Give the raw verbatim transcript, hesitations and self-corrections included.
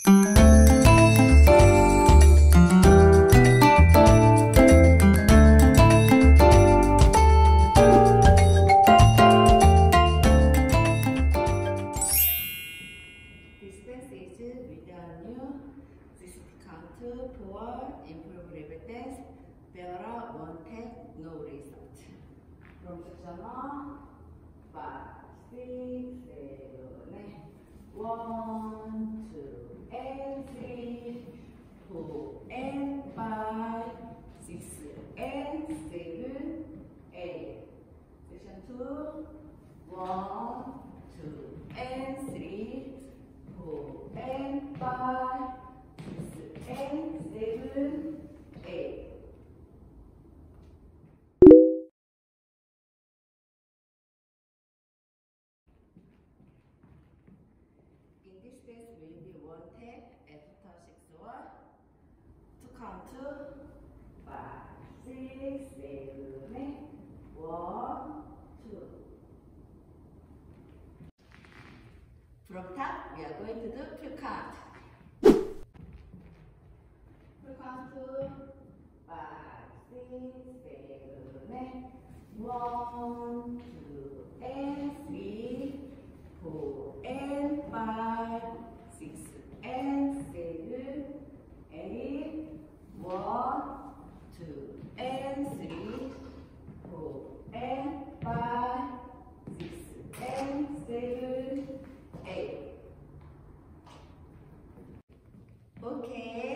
For improve level dance, there are one take, no result. From Tiarma, five, six, seven, eight. One, two, and three, four, and five, six, and seven, eight. Section two. One, two, and three, four, and five. And seven, eight. In this space will be one take after six one. To count to five, six, seven, eight. One, two. From top, we are going to do two count. Count to five, six, seven, eight. One, two, and three, four, and five, six, and seven, eight. One, two, and three, four, and five, six, and seven, eight. Okay.